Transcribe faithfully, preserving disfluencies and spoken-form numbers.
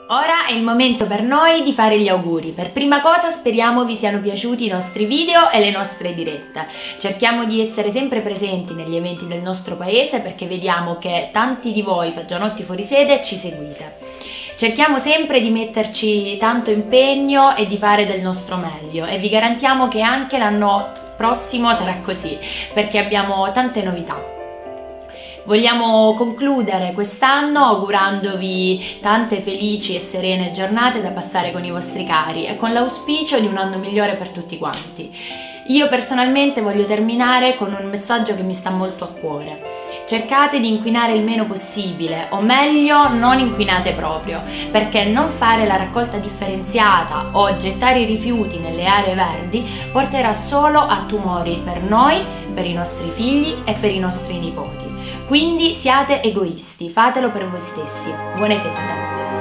Ora è il momento per noi di fare gli auguri. Per prima cosa speriamo vi siano piaciuti i nostri video e le nostre dirette. Cerchiamo di essere sempre presenti negli eventi del nostro paese perché vediamo che tanti di voi Fagianotti fuori sede ci seguite. Cerchiamo sempre di metterci tanto impegno e di fare del nostro meglio e vi garantiamo che anche l'anno prossimo sarà così perché abbiamo tante novità. Vogliamo concludere quest'anno augurandovi tante felici e serene giornate da passare con i vostri cari e con l'auspicio di un anno migliore per tutti quanti. Io personalmente voglio terminare con un messaggio che mi sta molto a cuore. Cercate di inquinare il meno possibile, o meglio non inquinate proprio, perché non fare la raccolta differenziata o gettare i rifiuti nelle aree verdi porterà solo a tumori per noi, per i nostri figli e per i nostri nipoti. Quindi siate egoisti, fatelo per voi stessi. Buone feste!